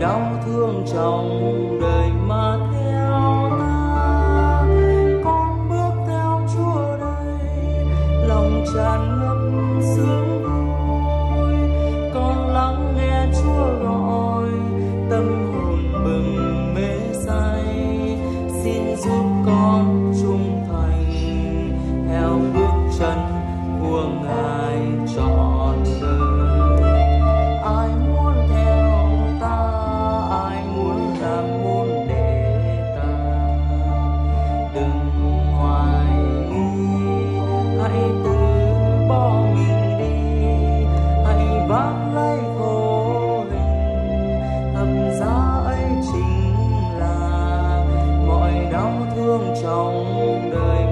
đau thương trong đời mà theo ta. Con bước theo Chúa đây, lòng tràn ngập sương vui. Con lắng nghe Chúa gọi, tâm hồn bừng mê say. Xin giúp con trung thành theo bước chân của Ngài trọn đời. Ai muốn theo ta, ai muốn làm môn đệ ta, đừng hoài nghi, hãy từ bỏ mình đi, hãy vác lấy khổ hình. Thập giá ấy chính là mọi đau thương trong đời